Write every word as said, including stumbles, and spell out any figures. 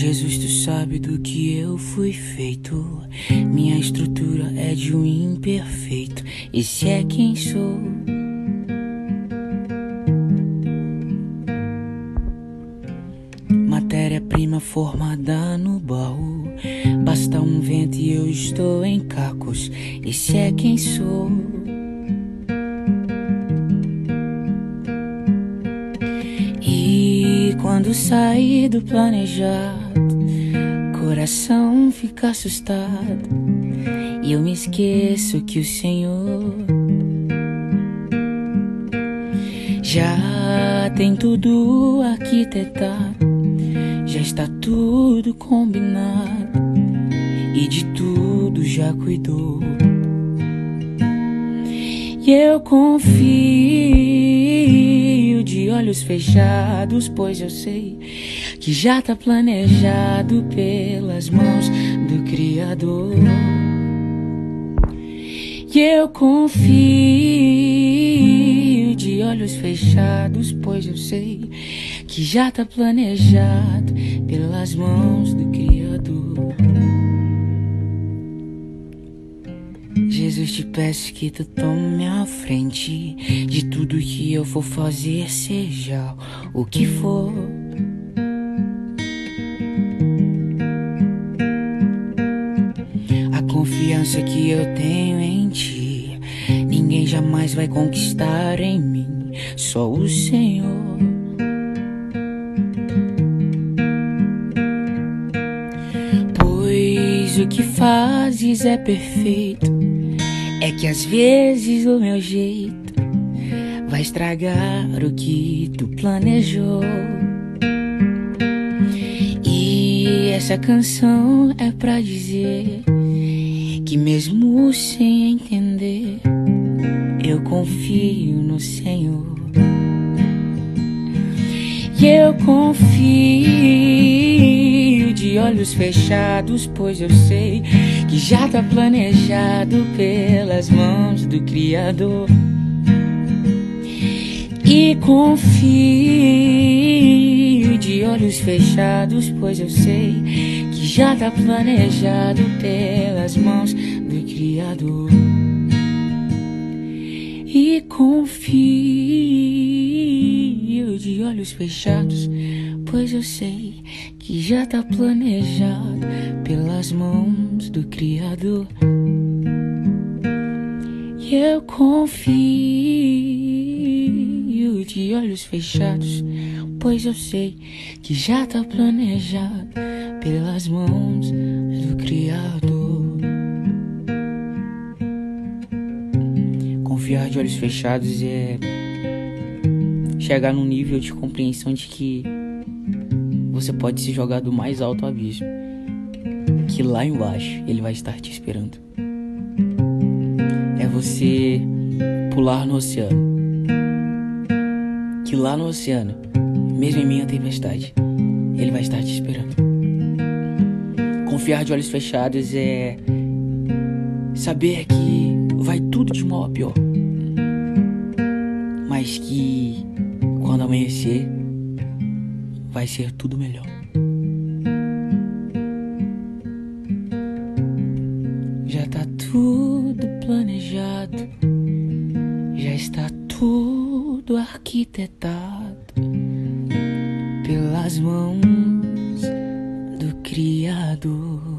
Jesus, tu sabe do que eu fui feito. Minha estrutura é de um imperfeito. Esse é quem sou. Matéria-prima formada no baú. Basta um vento e eu estou em cacos. Esse é quem sou. E quando saí do planejado, coração fica assustado e eu me esqueço que o Senhor já tem tudo arquitetado, já está tudo combinado e de tudo já cuidou. E eu confio de olhos fechados, pois eu sei que já tá planejado pelas mãos do Criador. E eu confio de olhos fechados, pois eu sei que já tá planejado pelas mãos do Criador. Jesus, te peço que tu tome a frente de tudo que eu for fazer, seja o que for. A confiança que eu tenho em ti, ninguém jamais vai conquistar em mim, só o Senhor. Pois o que fazes é perfeito. É que às vezes o meu jeito vai estragar o que tu planejou. E essa canção é pra dizer que mesmo sem entender, eu confio no Senhor. E eu confio de olhos fechados, pois eu sei que já tá planejado pelas mãos do Criador. E confio de olhos fechados, pois eu sei que já tá planejado pelas mãos do Criador. E confio de olhos fechados, pois eu sei que já tá planejado pelas mãos do Criador. E eu confio de olhos fechados, pois eu sei que já tá planejado pelas mãos do Criador. Confiar de olhos fechados é chegar num nível de compreensão de que você pode se jogar do mais alto abismo, que lá embaixo ele vai estar te esperando. É você pular no oceano, que lá no oceano, mesmo em meio à tempestade, ele vai estar te esperando. Confiar de olhos fechados é saber que vai tudo de mal a pior, mas que quando amanhecer vai ser tudo melhor. Já tá tudo planejado, já está tudo arquitetado pelas mãos do Criador.